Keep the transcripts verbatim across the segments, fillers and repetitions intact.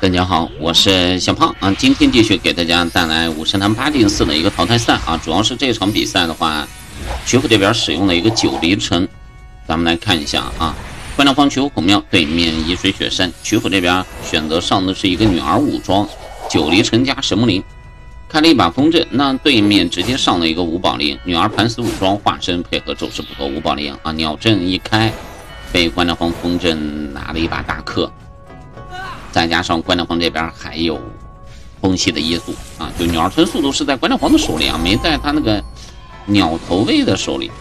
大家好，我是小胖啊，今天继续给大家带来五神坛八进四的一个淘汰赛啊，主要是这场比赛的话，曲阜这边使用了一个九离城，咱们来看一下啊，观亮方曲阜孔庙对面沂水雪山，曲阜这边选择上的是一个女儿武装九离城加神木林，开了一把风阵，那对面直接上了一个五宝林，女儿盘丝武装化身配合咒师捕头五宝林啊，鸟阵一开，被观亮方风阵拿了一把大克。再加上观亮方这边还有风系的耶速啊，就鸟儿村速度是在观亮方的手里啊，没在他那个鸟头卫的手里。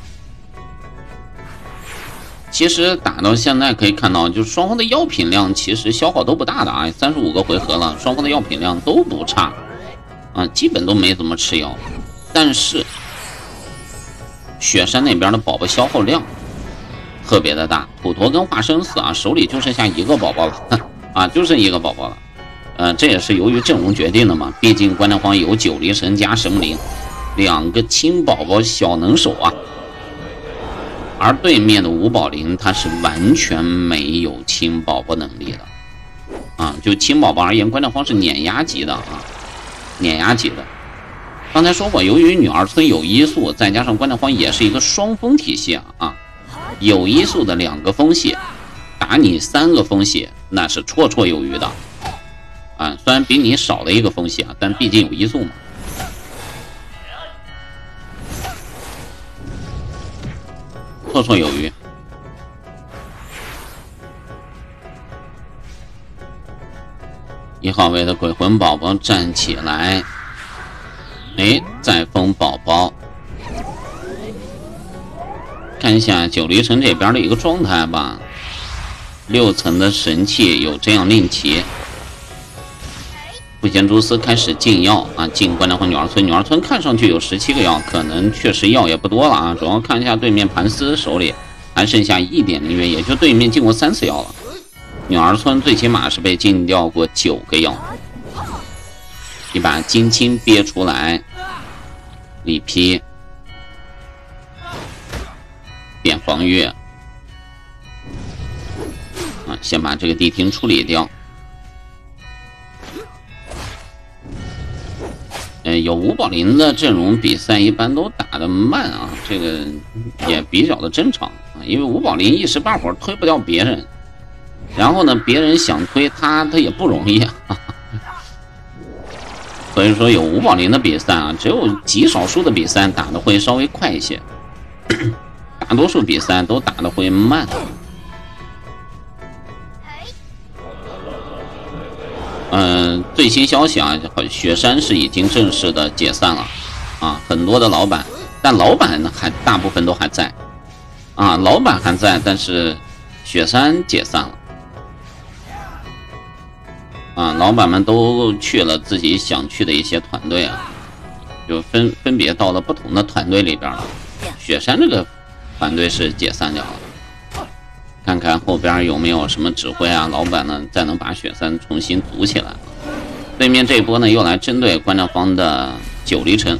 其实打到现在可以看到，就是双方的药品量其实消耗都不大的啊，三十五个回合了，双方的药品量都不差啊，基本都没怎么吃药。但是雪山那边的宝宝消耗量特别的大，普陀跟化生死啊，手里就剩下一个宝宝了。啊，就剩一个宝宝了，呃，这也是由于阵容决定的嘛。毕竟观亮方有九离神加神木林，两个亲宝宝小能手啊，而对面的五宝林他是完全没有亲宝宝能力的啊。就亲宝宝而言，观亮方是碾压级的啊，碾压级的。刚才说过，由于女儿村有医速，再加上观亮方也是一个双风体系啊，啊有医速的两个风系。打你三个风系那是绰绰有余的啊，虽然比你少了一个风系啊，但毕竟有医速嘛，绰绰有余。一号位的鬼魂宝宝站起来，哎，再封宝宝。看一下九离城这边的一个状态吧。六层的神器有这样令旗，不贤蛛丝开始进药啊，进观亮方女儿村。女儿村看上去有十七个药，可能确实药也不多了啊。主要看一下对面盘丝手里还剩下一点灵元，也就对面进过三次药了。女儿村最起码是被禁掉过九个药。一把金青憋出来，里劈，变防御。啊，先把这个地听处理掉。呃，有五宝林的阵容比赛一般都打得慢啊，这个也比较的正常啊，因为五宝林一时半会儿推不掉别人，然后呢，别人想推他，他也不容易啊。所以说，有五宝林的比赛啊，只有极少数的比赛打得会稍微快一些，大多数比赛都打得会慢。嗯、呃，最新消息啊，雪山是已经正式的解散了啊，很多的老板，但老板呢还大部分都还在啊，老板还在，但是雪山解散了啊，老板们都去了自己想去的一些团队啊，就分分别到了不同的团队里边了。雪山这个团队是解散掉了。看看后边有没有什么指挥啊，老板呢再能把雪山重新组起来。对面这一波呢又来针对观亮方的九离城。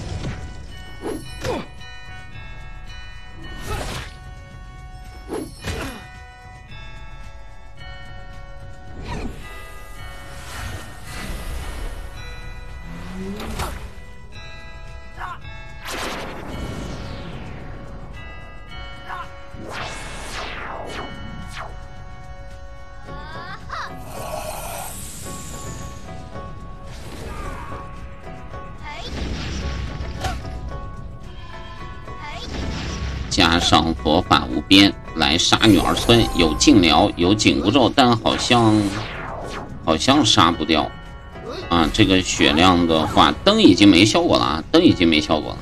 加上佛法无边来杀女儿村，有禁疗有紧箍咒，但好像好像杀不掉啊。这个血量的话，灯已经没效果了啊，灯已经没效果了。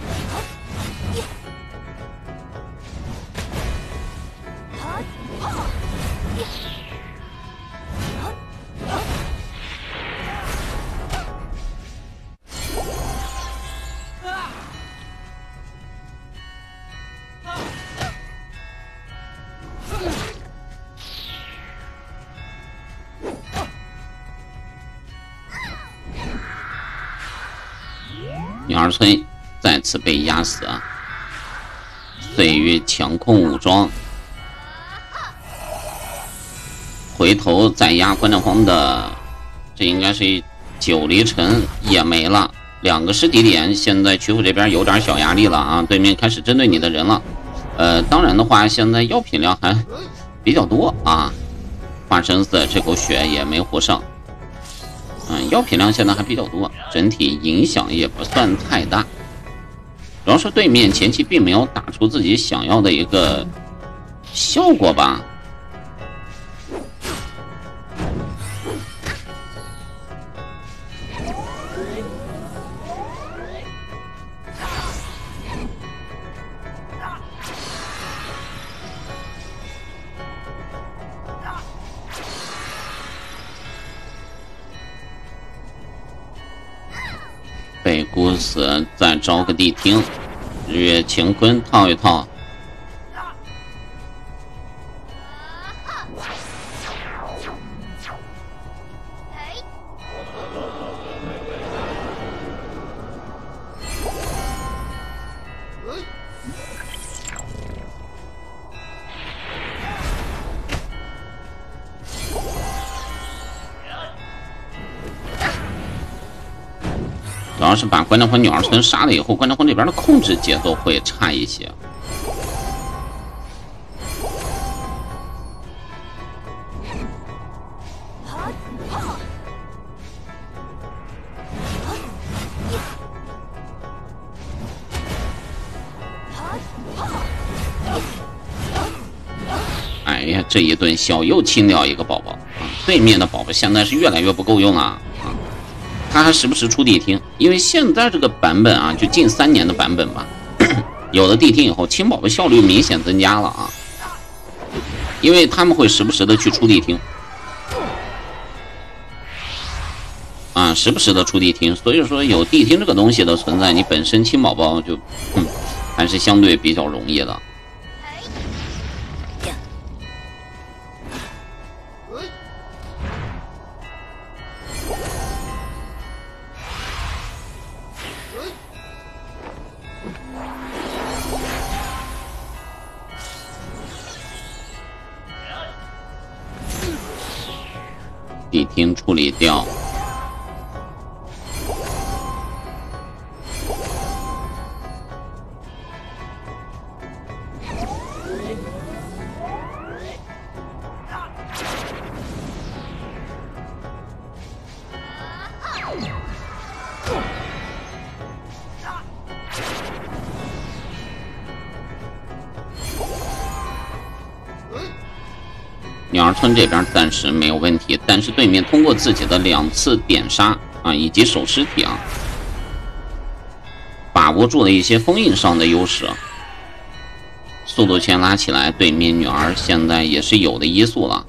女儿村再次被压死啊！岁月强控武装，回头再压观亮方的这应该是九离城也没了，两个尸体点，现在曲阜这边有点小压力了啊，对面开始针对你的人了。呃，当然的话，现在药品量还比较多啊，化生死这口血也没活上。嗯，药品量现在还比较多，整体影响也不算太大。主要是对面前期并没有打出自己想要的一个效果吧。被孤死，再招个地听，日月乾坤套一套。主要是把关将魂女儿村杀了以后，关将魂这边的控制节奏会差一些。哎呀，这一顿笑又清掉一个宝宝啊！对面的宝宝现在是越来越不够用了啊！他还时不时出地听，因为现在这个版本啊，就近三年的版本吧，有了地听以后，清宝宝效率明显增加了啊，因为他们会时不时的去出地听，啊，时不时的出地听，所以说有地听这个东西的存在，你本身清宝宝就，嗯，还是相对比较容易的。地听处理掉，鸟儿村这边暂时没有问题，但是对面通过自己的两次点杀啊，以及守尸体啊，把握住了一些封印上的优势，速度圈拉起来，对面女儿现在也是有的一速了。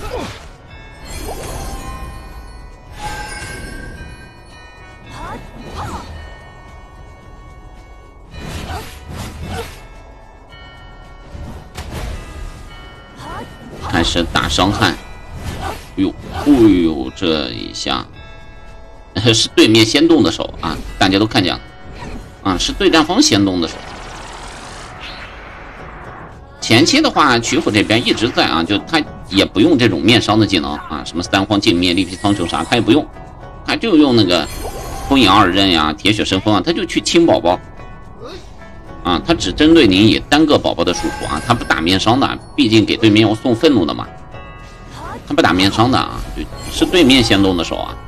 开始打伤害，哟，哎呦，这一下是对面先动的手啊，大家都看见了啊，是对战方先动的手。前期的话，曲阜这边一直在啊，就他也不用这种面伤的技能啊，什么三荒镜灭、力劈苍穹啥，他也不用，他就用那个风影二刃呀、铁血神风啊，他就去清宝宝。啊，他只针对你以单个宝宝的输出啊，他不打面伤的，毕竟给对面要送愤怒的嘛，他不打面伤的啊，是对面先动的手啊。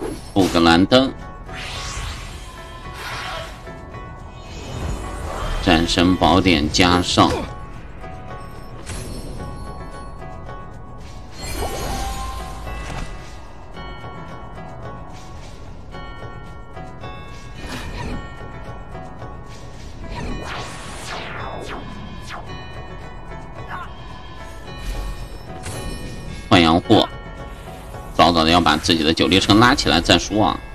布格兰登，这战神宝典加上。换阳货，早早的要把自己的九黎城拉起来再说啊。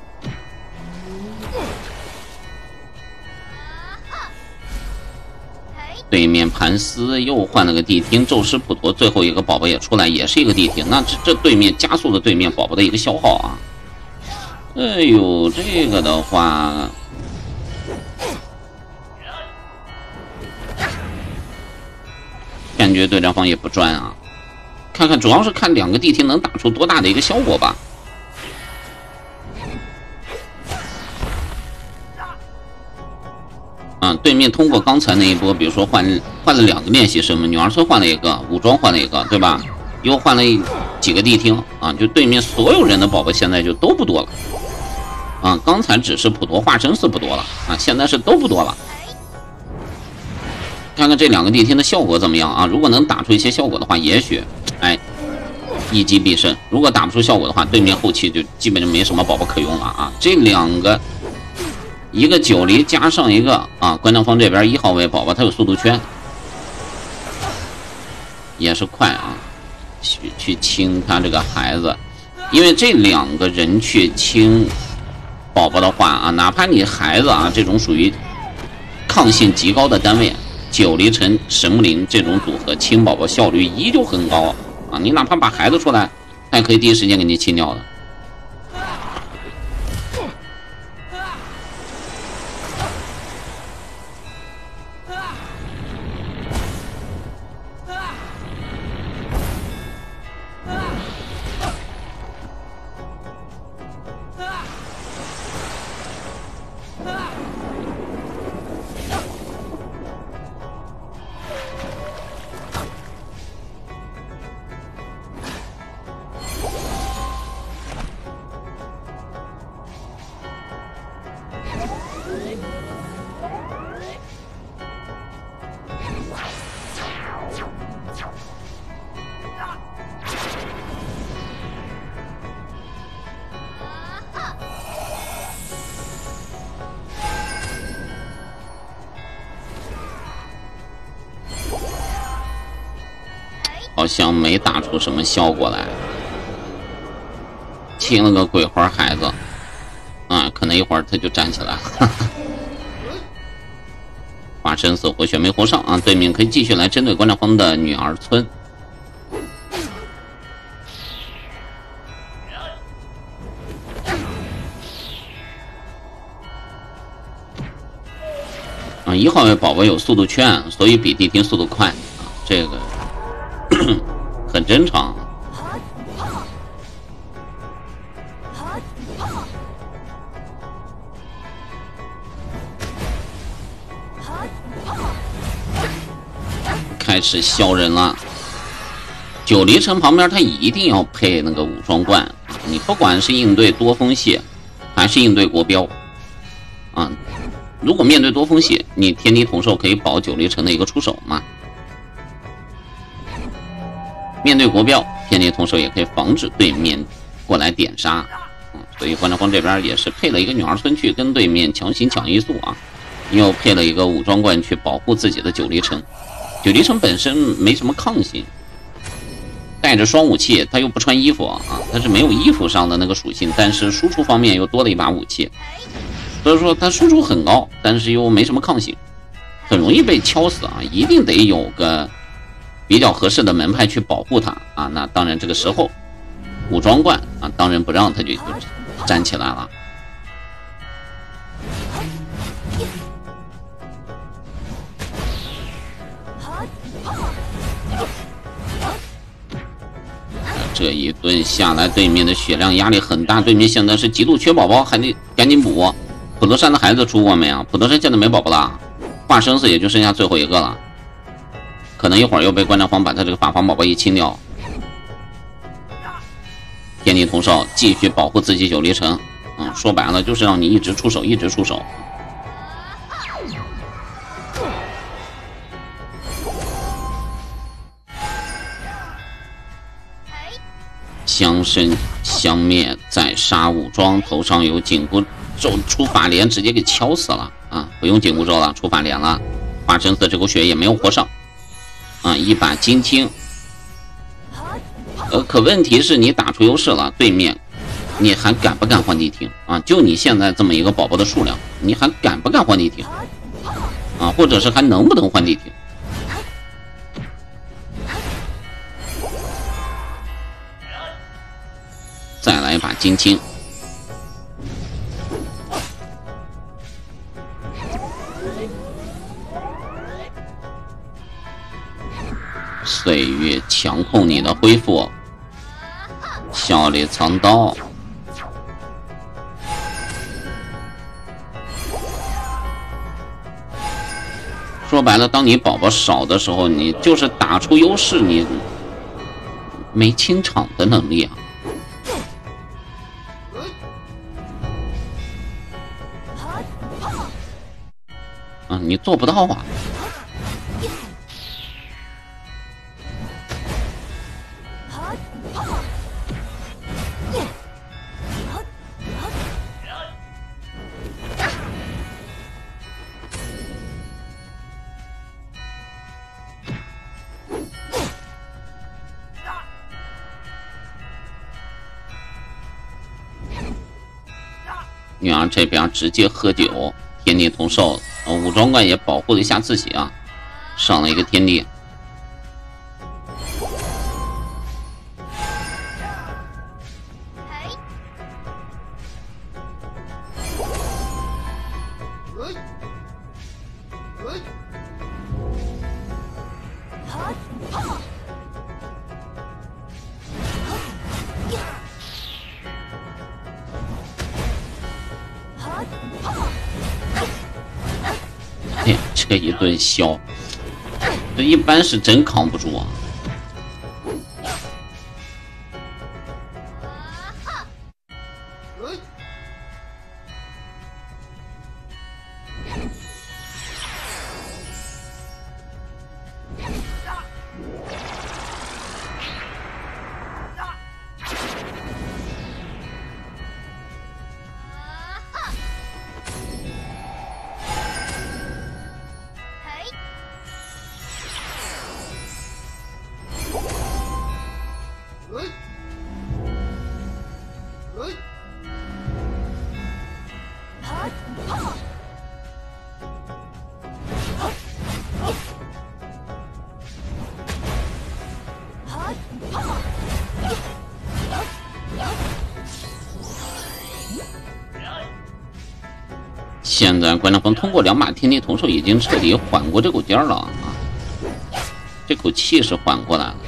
对面盘丝又换了个地听，宙斯普陀最后一个宝宝也出来，也是一个地听。那这这对面加速了对面宝宝的一个消耗啊！哎呦，这个的话，感觉对战方也不专啊。看看，主要是看两个地听能打出多大的一个效果吧。嗯，对面通过刚才那一波，比如说换换了两个练习生嘛，女儿村换了一个，武装换了一个，对吧？又换了几个地听啊，就对面所有人的宝宝现在就都不多了啊。刚才只是普陀化身是不多了啊，现在是都不多了。看看这两个地听的效果怎么样啊？如果能打出一些效果的话，也许哎一击必胜；如果打不出效果的话，对面后期就基本就没什么宝宝可用了啊。这两个。一个九黎加上一个啊，关张方这边一号位宝宝，他有速度圈，也是快啊，去去清他这个孩子，因为这两个人去清宝宝的话啊，哪怕你孩子啊这种属于抗性极高的单位，九黎城神木林这种组合清宝宝效率依旧很高啊，你哪怕把孩子出来，他也可以第一时间给你清掉的。好像没打出什么效果来，清了个鬼花孩子，啊，可能一会儿他就站起来了。化身死活血没活上啊！对面可以继续来针对关照方的女儿村。啊，一号位宝宝有速度圈，所以比地听速度快啊，这个很正常。开始削人了。九黎城旁边，他一定要配那个武装冠。你不管是应对多风系，还是应对国标，啊，如果面对多风系，你天敌同兽可以保九黎城的一个出手嘛。面对国标，天敌同兽也可以防止对面过来点杀。嗯，所以关照方这边也是配了一个女儿村去跟对面强行抢一速啊，又配了一个武装冠去保护自己的九黎城。九黎城本身没什么抗性，带着双武器，他又不穿衣服啊，他是没有衣服上的那个属性，但是输出方面又多了一把武器，所以说他输出很高，但是又没什么抗性，很容易被敲死啊！一定得有个比较合适的门派去保护他啊。那当然这个时候武装冠啊，当仁不让，他就就站起来了。这一顿下来，对面的血量压力很大，对面现在是极度缺宝宝，还得赶紧补。普陀山的孩子出过没啊？普陀山现在没宝宝了，化生死也就剩下最后一个了，可能一会儿又被关照方把他这个法防宝宝一清掉。天地同兽继续保护自己九黎城，嗯，说白了就是让你一直出手，一直出手。 相生相灭，再杀武装，头上有紧箍咒，出法莲直接给敲死了啊！不用紧箍咒了，出法莲了，化生死这口血也没有活上啊！一把金青，呃，可问题是你打出优势了，对面你还敢不敢换地听啊？就你现在这么一个宝宝的数量，你还敢不敢换地听啊？或者是还能不能换地听？再来一把金青，岁月强控你的恢复，笑里藏刀。说白了，当你宝宝少的时候，你就是打出优势，你没清场的能力啊。啊，你做不到啊！女儿这边直接喝酒，天地同寿。呃，武装怪也保护了一下自己啊，上了一个天地。哎，这一顿削，这一般是真扛不住啊！现在关长风通过两把天地同寿，已经彻底缓过这股劲儿了啊！这口气是缓过来了。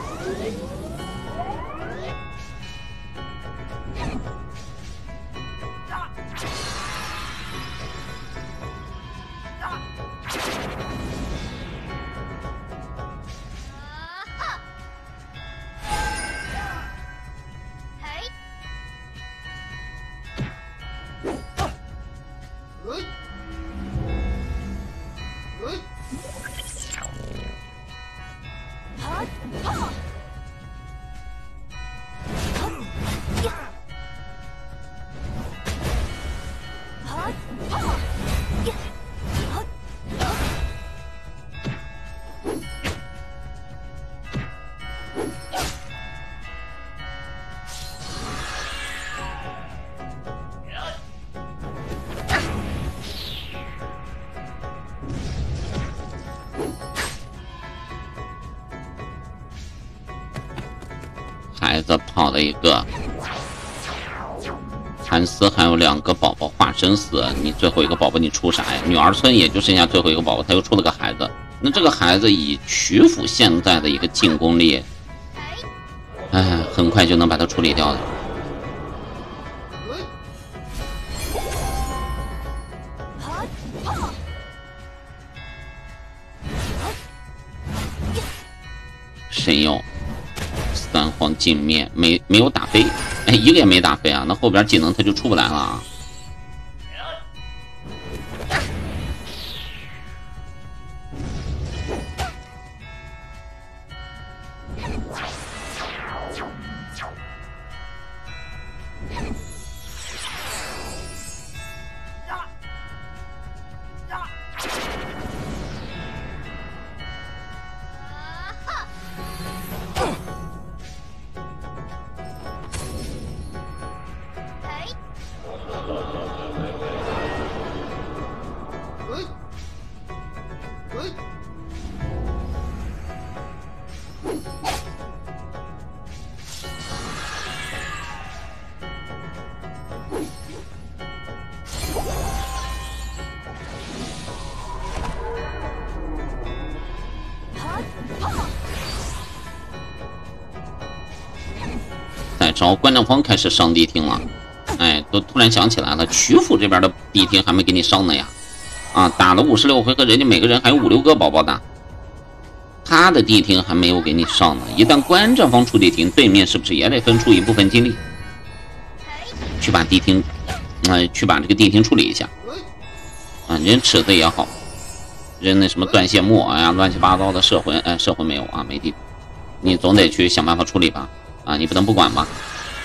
孩子跑了一个，谭斯还有两个宝宝化生死，你最后一个宝宝你出啥呀？女儿村也就剩下最后一个宝宝，他又出了个孩子。那这个孩子以曲阜现在的一个进攻力，哎，很快就能把他处理掉了。神佑。三皇镜面没没有打飞，哎，一个也没打飞啊！那后边技能他就出不来了啊！ 再招关正峰开始上地听了，哎，都突然想起来了，曲阜这边的地听还没给你上呢呀！啊，打了五十六回合，人家每个人还有五六个宝宝的，他的地听还没有给你上呢。一旦关正峰出地听，对面是不是也得分出一部分精力去把地听，呃，去把这个地听处理一下？啊，人尺子也好，人那什么断线木哎呀，乱七八糟的摄魂，哎，摄魂没有啊，没地，你总得去想办法处理吧？啊，你不能不管吧？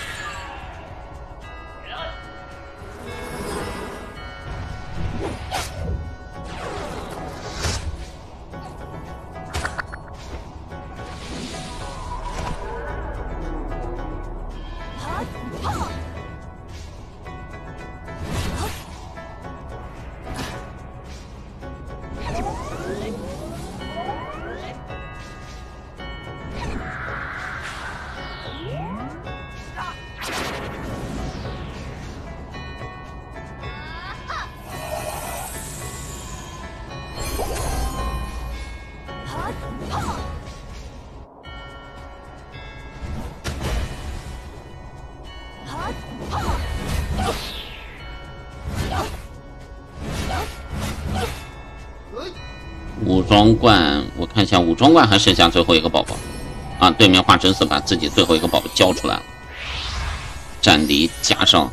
武装冠，我看一下，武装冠还剩下最后一个宝宝啊！对面花真死把自己最后一个宝宝交出来了，战敌加上，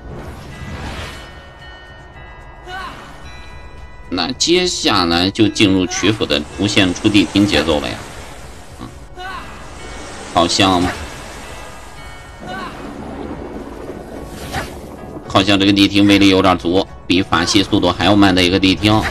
那接下来就进入曲阜的无限出地听节奏了呀！啊，好像好像这个地听威力有点足，比法系速度还要慢的一个地听。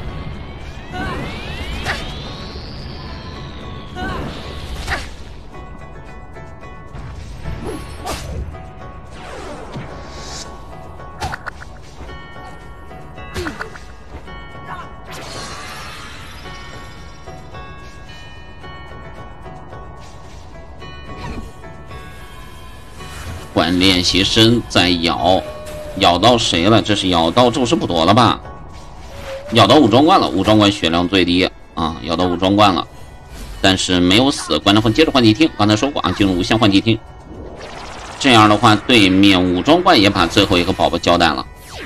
换练习生在咬，咬到谁了？这是咬到咒师普陀了吧？咬到武装冠了，武装冠血量最低啊，咬到武装冠了，但是没有死。关正峰接着换地听，刚才说过啊，进入无限换地听。这样的话，对面武装冠也把最后一个宝宝交代了。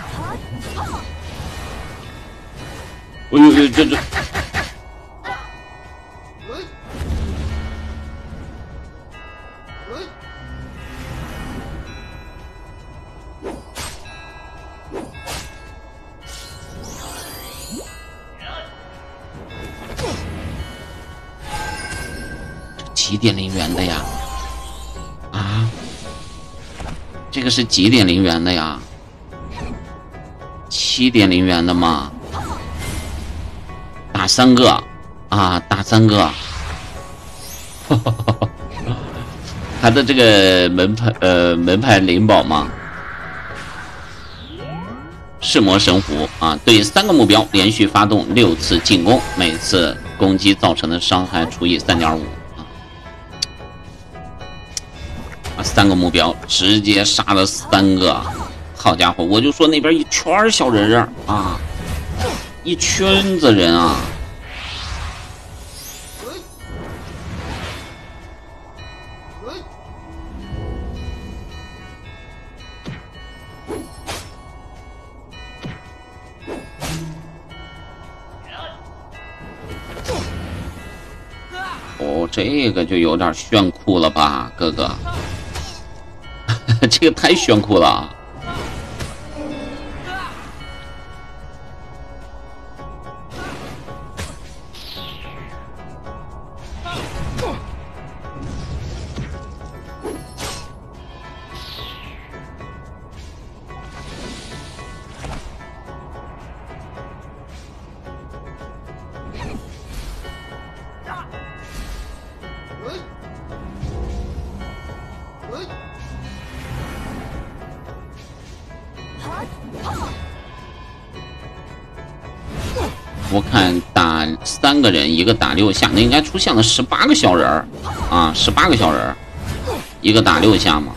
哎呦呦，这这。几点零元的呀？啊，这个是几点零元的呀？七点零元的吗？打三个啊，打三个。他的这个门派呃门派灵宝吗？噬魔神符啊，对三个目标连续发动六次进攻，每次攻击造成的伤害除以 三点五。三个目标直接杀了三个，好家伙！我就说那边一圈小人人啊，一圈子人啊！哦，这个就有点炫酷了吧，哥哥。这个太炫酷了！ 我看打三个人，一个打六下，那应该出现了十八个小人儿啊，十八个小人儿，一个打六下嘛。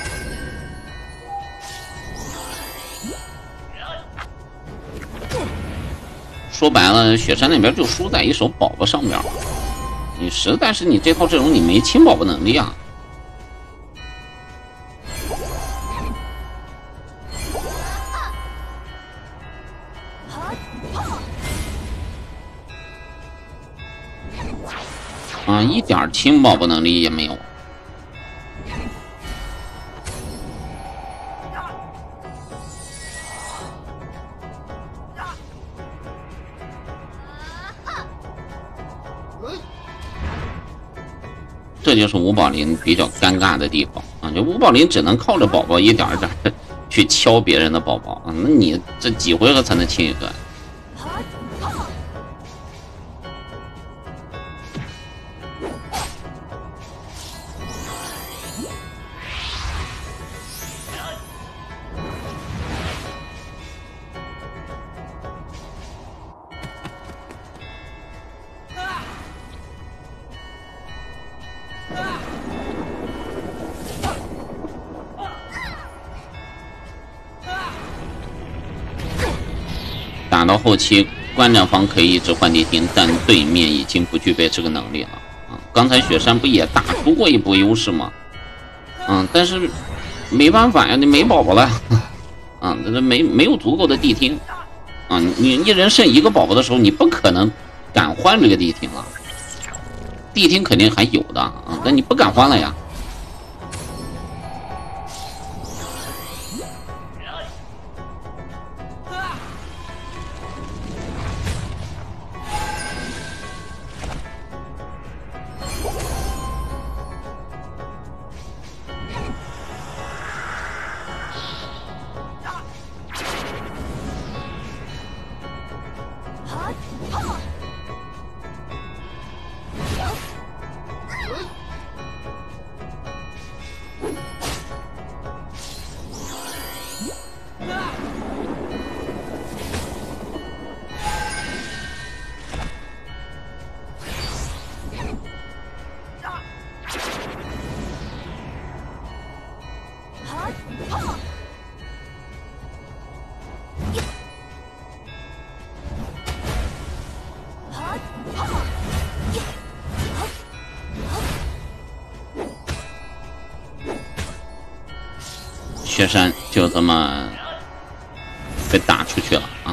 说白了，雪山那边就输在一手宝宝上面，你实在是你这套阵容你没清宝宝能力啊。啊，一点清宝宝能力也没有。这就是吴宝林比较尴尬的地方啊！就吴宝林只能靠着宝宝一点一点去敲别人的宝宝啊，那你这几回合才能清一个？打到后期，观战方可以一直换地听，但对面已经不具备这个能力了啊！刚才雪山不也打出过一波优势吗？嗯，但是没办法呀，你没宝宝了，啊，这没没有足够的地听啊！你一人剩一个宝宝的时候，你不可能敢换这个地听了，地听肯定还有的啊，但你不敢换了呀。雪山就这么被打出去了。